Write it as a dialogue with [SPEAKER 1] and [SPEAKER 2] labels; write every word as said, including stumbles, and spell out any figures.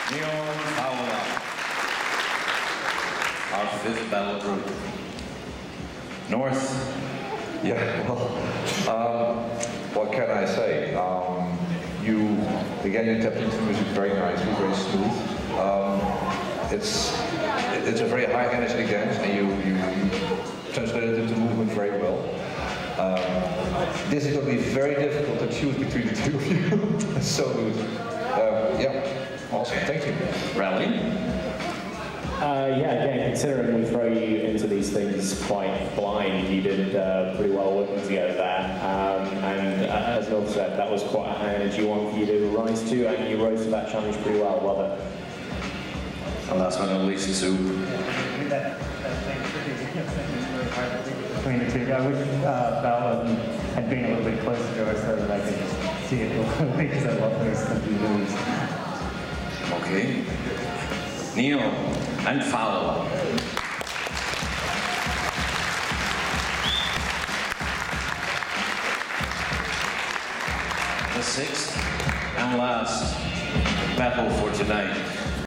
[SPEAKER 1] Neon Paula, our fifth battle group. North.
[SPEAKER 2] Yeah, well, um, what can I say? Um, you, again, you tapped into music very nicely, very smooth. Um, it's it's a very high energy dance, and you, you, you translated it into movement very well. Um, this is going to be very difficult to choose between the two of you. So good. Um, yeah, awesome. Thank you.
[SPEAKER 1] Rally.
[SPEAKER 3] Uh, yeah, again, considering we throw you into these things quite blind, you did uh, pretty well working together there. Um, and uh, as North said, that was quite a high energy one for you to rise to, and you rose to that challenge pretty well. Well done.
[SPEAKER 1] And last but not least, Sue.
[SPEAKER 4] That, that thing really hard between the two. I wish uh, Bella had been a little bit closer to us so that I could see it because I love those country moves.
[SPEAKER 1] Okay. Neo and Fowler. The sixth and last battle for tonight.